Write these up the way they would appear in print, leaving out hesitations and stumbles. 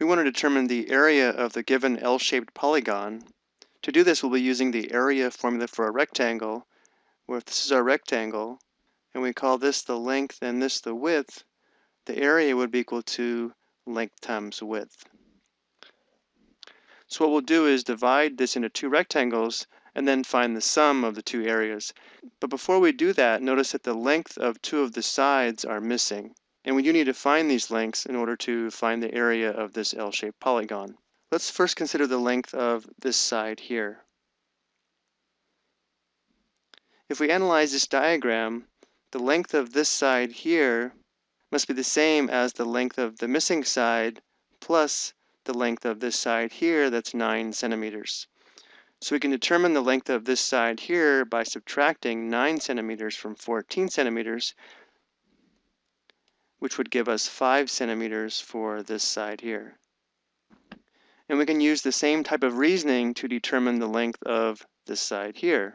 We want to determine the area of the given L-shaped polygon. To do this, we'll be using the area formula for a rectangle, where if this is our rectangle, and we call this the length and this the width, the area would be equal to length times width. So what we'll do is divide this into two rectangles and then find the sum of the two areas. But before we do that, notice that the length of two of the sides are missing. And we do need to find these lengths in order to find the area of this L-shaped polygon. Let's first consider the length of this side here. If we analyze this diagram, the length of this side here must be the same as the length of the missing side plus the length of this side here, that's 9 centimeters. So we can determine the length of this side here by subtracting 9 centimeters from 14 centimeters, which would give us 5 centimeters for this side here. And we can use the same type of reasoning to determine the length of this side here.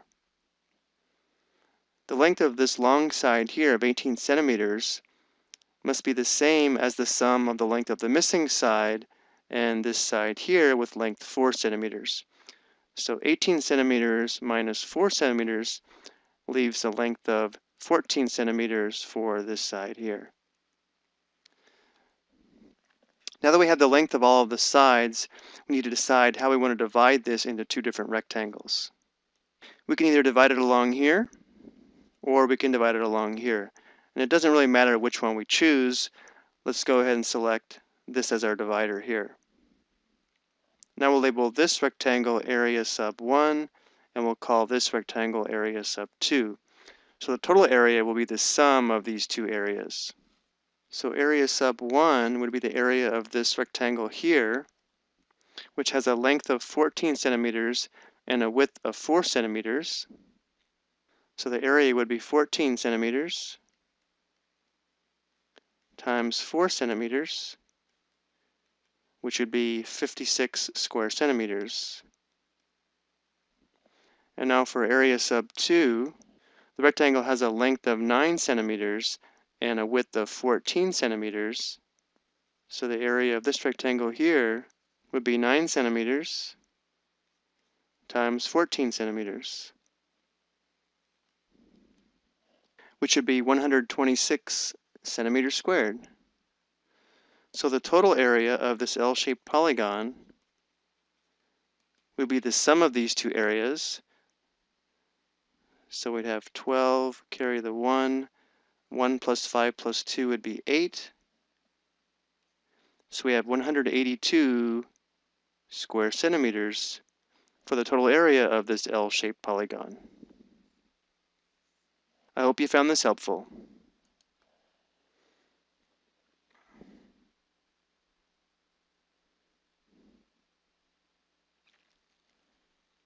The length of this long side here of 18 centimeters must be the same as the sum of the length of the missing side and this side here with length 4 centimeters. So 18 centimeters minus 4 centimeters leaves a length of 14 centimeters for this side here. Now that we have the length of all of the sides, we need to decide how we want to divide this into two different rectangles. We can either divide it along here, or we can divide it along here. And it doesn't really matter which one we choose. Let's go ahead and select this as our divider here. Now we'll label this rectangle area sub 1, and we'll call this rectangle area sub 2. So the total area will be the sum of these two areas. So area sub 1 would be the area of this rectangle here, which has a length of 14 centimeters and a width of 4 centimeters. So the area would be 14 centimeters times 4 centimeters, which would be 56 square centimeters. And now for area sub 2, the rectangle has a length of 9 centimeters and a width of 14 centimeters. So the area of this rectangle here would be 9 centimeters times 14 centimeters, which would be 126 centimeters squared. So the total area of this L-shaped polygon would be the sum of these two areas. So we'd have 12, carry the 1 plus 5 plus 2 would be 8. So we have 182 square centimeters for the total area of this L-shaped polygon. I hope you found this helpful.